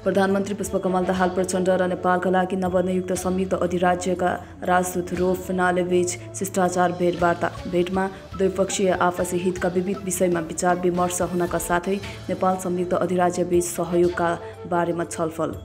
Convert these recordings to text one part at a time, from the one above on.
प्रधानमन्त्री पुष्पकमल दाहाल प्रचण्ड र नेपालका लागि नवनियुक्त संयुक्त अधिराज्यका राजदूत रोफ नालेबीच शिष्टाचार भेटवार्ता। भेटमा द्विपक्षीय आपसी हितका विविध विषयमा विचार विमर्श हुनका साथै नेपाल संयुक्त अधिराज्यबीच सहयोगका बारेमा छलफल।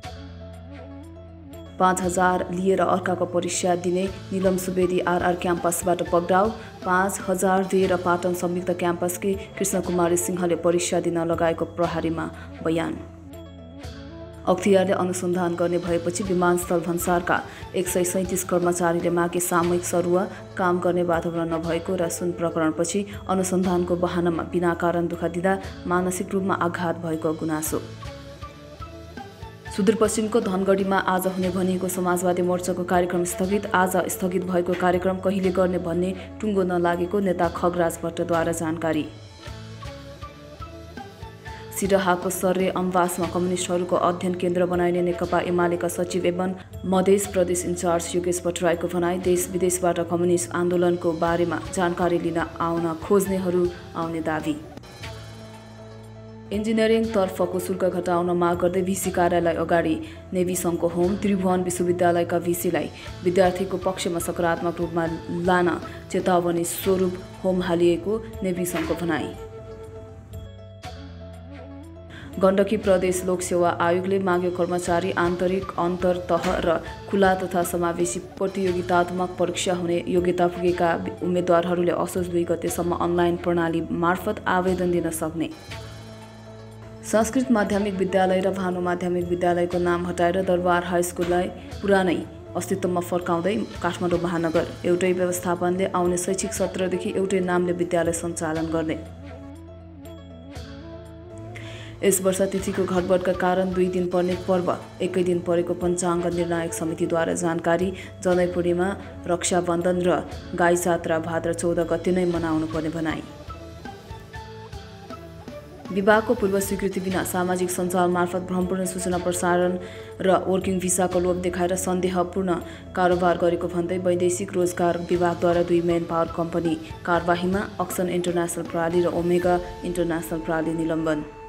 5,000 लिएर अर्काको परीक्षा दिने निलम सुवेदी आरआर क्याम्पसबाट पक्राउ। 5,000 दिएर पाटन संयुक्त क्याम्पसकी कृष्णकुमारी सिंहले परीक्षा दिन लगाएको प्रहरीमा बयान। अख्तियारले अनुसन्धान गर्ने भएपछि विमानस्थल भन्सारका 137 कर्मचारीले मागे सामूहिक सरुवा काम गर्ने वातावरण नभएको र सुन प्रकरणपछि अनुसन्धानको बहानामा बिना कारण दुःख दिँदा मानसिक रूपमा आघात भएको गुनासो। सुदूरपश्चिमको धनगढीमा आज हुने भनिएको समाजवादी मोर्चाको कार्यक्रम स्थगित। आज स्थगित भएको कार्यक्रम कहिले गर्ने भन्ने टुङ्गो नलागेको नेता खगराज भट्टद्वारा जानकारी। सिरहाको सर्रे अम्बासमा कम्युनिस्टहरूको अध्ययन केन्द्र बनाइने नेकपा एमालेका सचिव एवं मध्य प्रदेश इन्चार्ज योगेश भट्टराईको भनाई। देश विदेशबाट कम्युनिस्ट आन्दोलनको बारेमा जानकारी लिन आउन खोज्नेहरू आउने दावी। इन्जिनियरिङ तर्फको शुल्क घटाउन माग गर्दै भिसी कार्यालय अगाडि नेभी सङ्घको होम। त्रिभुवन विश्वविद्यालयका भिसीलाई विद्यार्थीको पक्षमा सकारात्मक रूपमा लान चेतावनी स्वरूप होम हालिएको नेभी सङ्घको भनाई। गण्डकी प्रदेश लोकसेवा आयोगले माग्यो कर्मचारी आन्तरिक अन्तर्तह र खुला तथा समावेशी प्रतियोगितात्मक परीक्षा हुने योग्यता पुगेका उम्मेद्वारहरूले असोज 2 गतेसम्म अनलाइन प्रणाली मार्फत आवेदन दिन सक्ने। संस्कृत माध्यमिक विद्यालय र भानु माध्यमिक विद्यालयको नाम हटाएर दरबार हाई स्कुललाई पुरानै अस्तित्वमा फर्काउँदै काठमाडौँ महानगर एउटै व्यवस्थापनले आउने शैक्षिक सत्रदेखि एउटै नामले विद्यालय सञ्चालन गर्ने। यस वर्ष तिथिको घटबडका कारण 2 दिन पर्ने पर्व एकै दिन परेको पञ्चाङ्ग निर्णायक समितिद्वारा जानकारी। जनै पूर्णिमा, रक्षाबन्धन र गाई जात्रा भाद्र 14 गते नै मनाउनु पर्ने भनाई। विवाहको पूर्व स्वीकृति बिना सामाजिक सञ्जाल मार्फत भ्रमपूर्ण सूचना प्रसारण र वर्किङ भिसाको लोभ देखाएर सन्देहपूर्ण कारोबार गरेको भन्दै वैदेशिक रोजगार विभागद्वारा 2 मेन पावर कम्पनी कारबाहीमा अक्सन इन्टरनेसनल प्रणाली र ओमेगा इन्टरनेसनल प्रणाली निलम्बन।